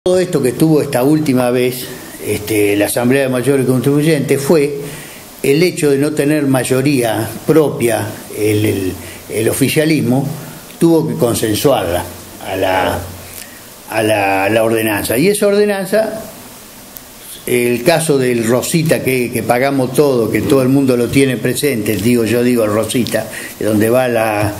Todo esto que estuvo esta última vez, la Asamblea de Mayores Contribuyentes, fue el hecho de no tener mayoría propia. El oficialismo tuvo que consensuarla a la ordenanza. Y esa ordenanza, el caso del Rosita, que pagamos todo, que todo el mundo lo tiene presente, yo digo el Rosita, donde va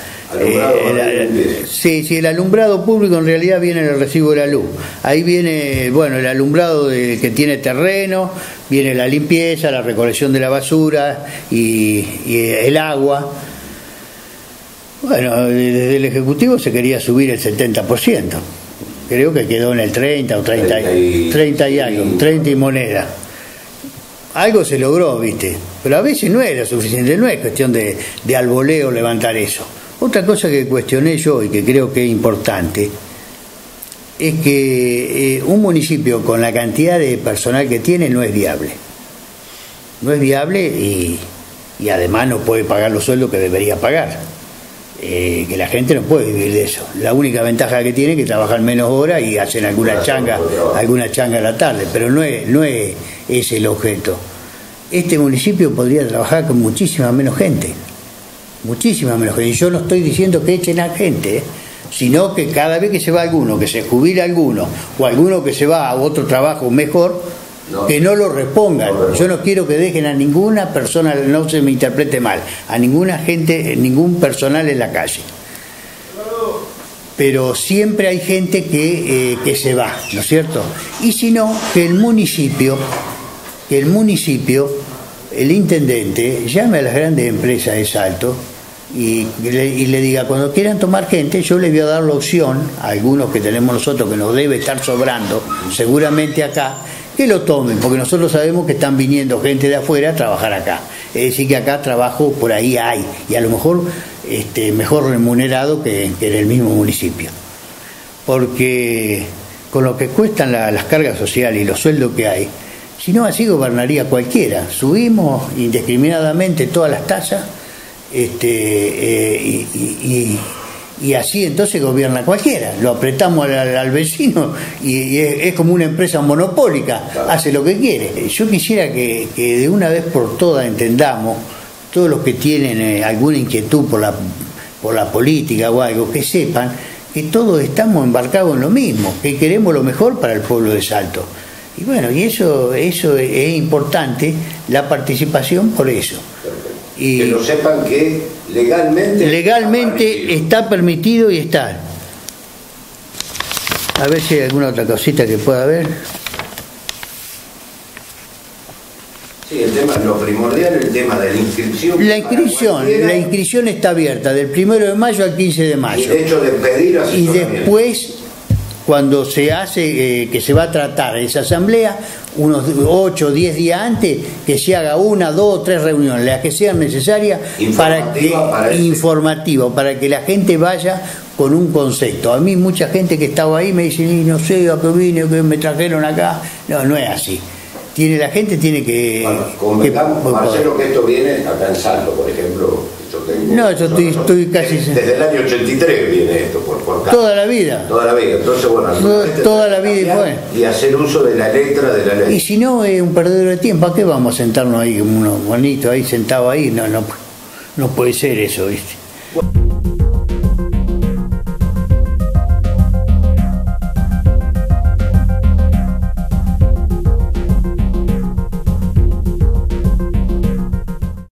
el alumbrado público, en realidad viene en el recibo de la luz. Ahí viene, bueno, el alumbrado que tiene terreno, viene la limpieza, la recolección de la basura y el agua. Bueno, desde el Ejecutivo se quería subir el 70%. Creo que quedó en el 30 o 30 y algo, 30 y moneda. Algo se logró, ¿viste? Pero a veces no era suficiente, no es cuestión de alboleo levantar eso. Otra cosa que cuestioné yo y que creo que es importante es que un municipio con la cantidad de personal que tiene no es viable. No es viable y además no puede pagar los sueldos que debería pagar. Que la gente no puede vivir de eso. La única ventaja que tiene es que trabajan menos horas y hacen alguna changa a la tarde, pero no es ese el objeto. Este municipio podría trabajar con muchísima menos gente. Muchísima menos gente. Y yo no estoy diciendo que echen a gente, sino que cada vez que se va alguno, que se jubila alguno, o alguno que se va a otro trabajo mejor, que no lo repongan. Yo no quiero que dejen a ninguna persona, no se me interprete mal, a ninguna gente, ningún personal en la calle. Pero siempre hay gente que se va, ¿no es cierto? Y si no, que el municipio, el intendente, llame a las grandes empresas de Salto y le diga, cuando quieran tomar gente, yo les voy a dar la opción a algunos que tenemos nosotros, que nos debe estar sobrando, seguramente acá, que lo tomen, porque nosotros sabemos que están viniendo gente de afuera a trabajar acá. Es decir, que acá trabajo por ahí hay, y a lo mejor mejor remunerado que en el mismo municipio. Porque con lo que cuestan las cargas sociales y los sueldos que hay, si no, así gobernaría cualquiera. Subimos indiscriminadamente todas las tasas y así entonces gobierna cualquiera. Lo apretamos al vecino y es como una empresa monopólica, hace lo que quiere. Yo quisiera que de una vez por todas entendamos, todos los que tienen alguna inquietud por la política o algo, que sepan que todos estamos embarcados en lo mismo, que queremos lo mejor para el pueblo de Salto. Y bueno, y eso es importante, la participación por eso. Y que lo sepan que legalmente está permitido y está. A ver si hay alguna otra cosita que pueda haber. Sí, lo primordial es el tema de la inscripción. La inscripción está abierta del 1 de mayo al 15 de mayo. Y el hecho de pedir asesoramiento. Y después, cuando se hace, que se va a tratar esa asamblea, unos 8 o 10 días antes, que se haga 1, 2 o 3 reuniones, las que sean necesarias, informativa, para que la gente vaya con un concepto. A mí mucha gente que estaba ahí me dice, no sé a qué vine, que me trajeron acá. No es así. La gente tiene que... Bueno, Marcelo, que esto viene acá en Salto, por ejemplo. Yo estoy casi... Desde el año 83 viene esto, por acá. Toda la vida. Entonces, bueno... Toda la vida y hacer uso de la letra de la ley. Y si no, es un perdedor de tiempo. ¿A qué vamos a sentarnos ahí, unos bonitos ahí, sentados ahí? No puede ser eso, ¿viste?